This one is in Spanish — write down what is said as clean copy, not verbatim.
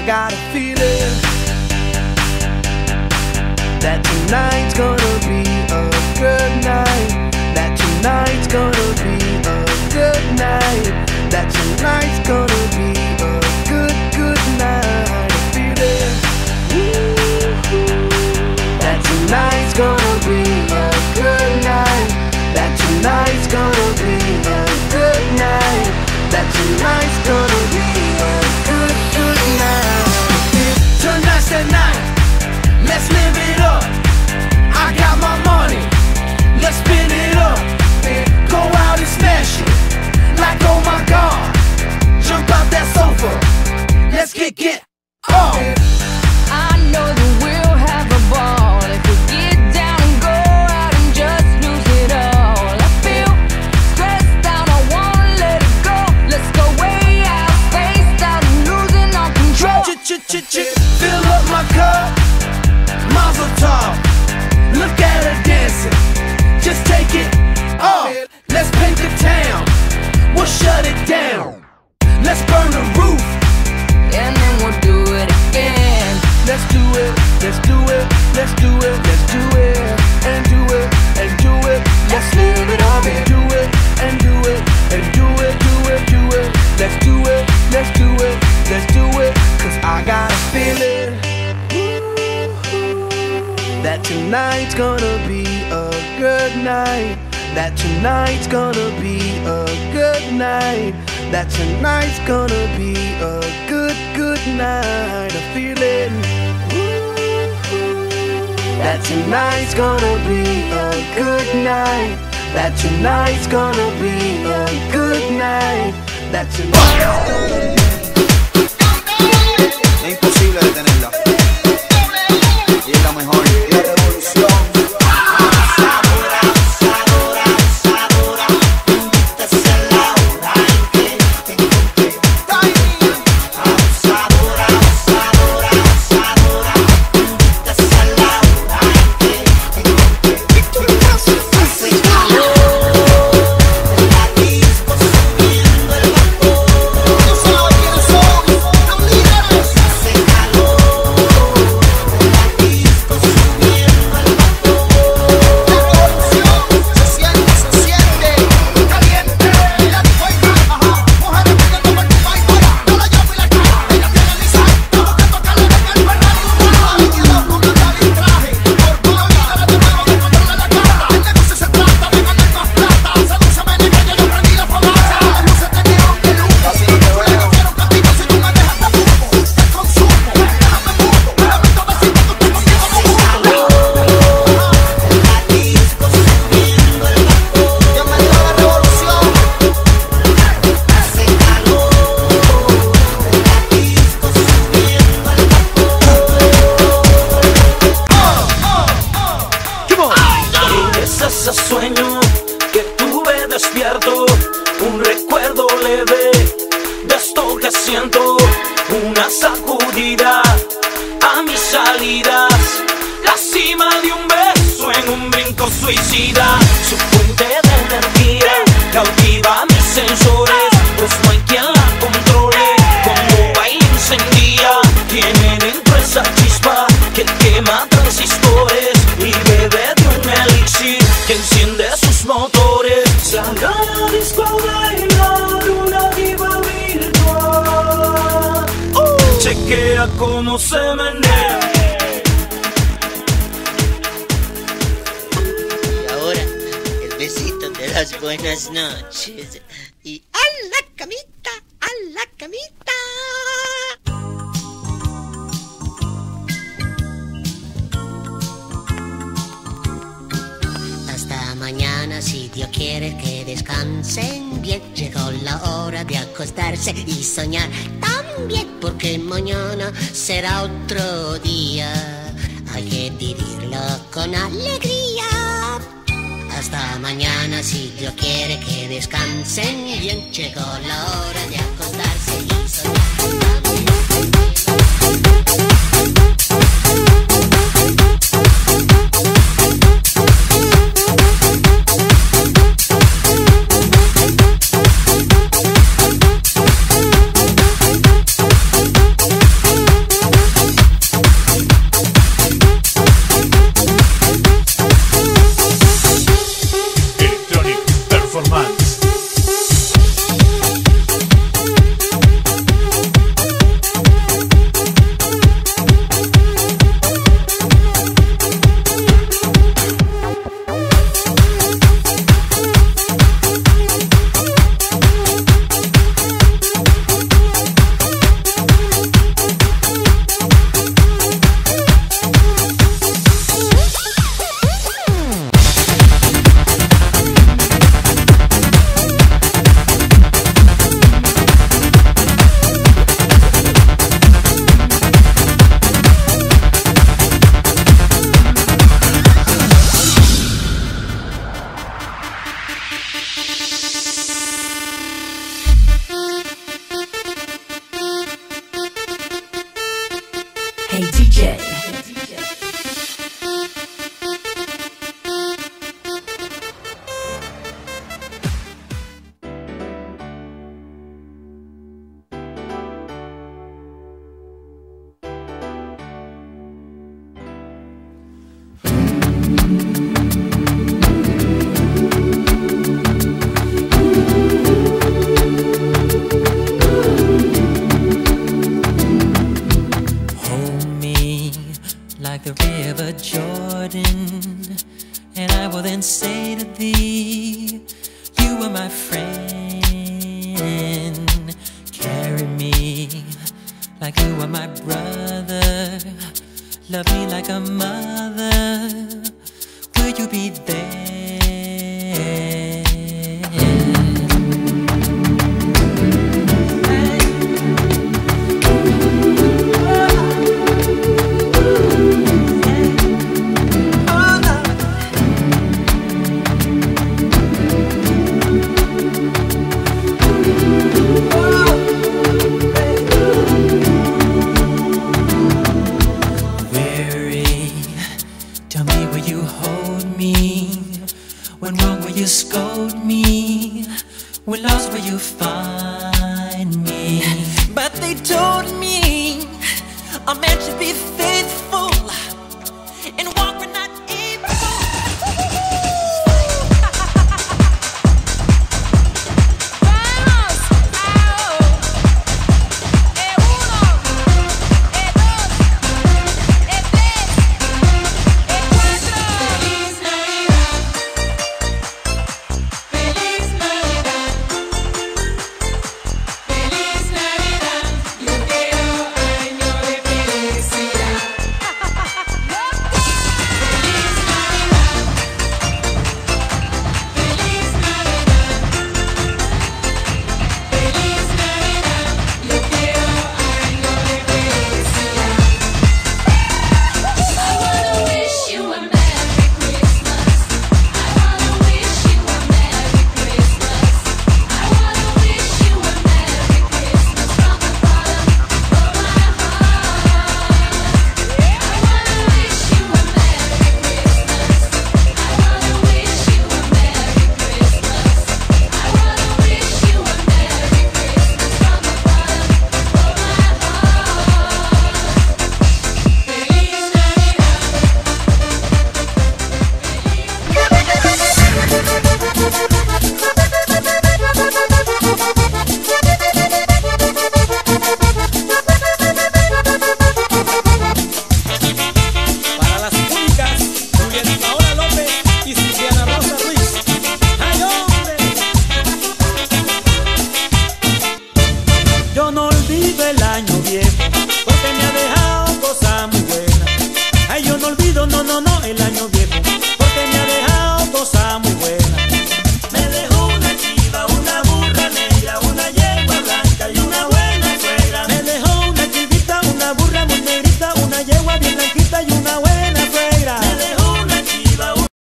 got a feeling that tonight's gonna be a good night. That tonight's gonna be a good night. That tonight's gonna be a good, good night. A feeling that tonight's gonna be a good night. That tonight's gonna be a good night. That tonight's gonna be a good, good night. Tonight's the night, let's live it up. I got my money, let's spin it up. Go out and smash it, like oh my God. Jump out that sofa, let's get on. I know that we'll have a ball if we get down and go out and just lose it all. I feel stressed out, I wanna let it go. Let's go way out, spaced out and losing all control. Fill up my cup, Mazel tov. Look at her dancing, just take it off. Let's paint the town, we'll shut it down. Let's burn the roof, and then we'll do it again. let's do it, let's do it, let's do it, let's do it, and do it, and do it. Let's live it up and do it, and do it, and do it, do it, do it. Let's do it, let's do it, let's do it. Cause I got a feeling that tonight's gonna be a good night. That tonight's gonna be a good night. That tonight's gonna be a good, good night. A feeling that tonight's gonna be a good night. That tonight's gonna be a good night. That tonight's Es imposible detenerla. Y es la mejor. La revolución. Cómo se menea. Y ahora, el besito de las buenas noches. Y a la camita, a la camita. Hasta mañana, si Dios quiere que descansen bien. Llegó la hora de acostarse y soñar también, porque mañana será otro día. Hay que vivirlo con alegría. Hasta mañana, si Dios quiere que descansen bien. Llegó la hora de acostarse y soñar también. You were my friend. Carry me like you were my brother. Love me like a mother. Will you be there? Tell me, will you hold me? When wrong, will you scold me? When lost, will you find me? But they told me a man should be fair.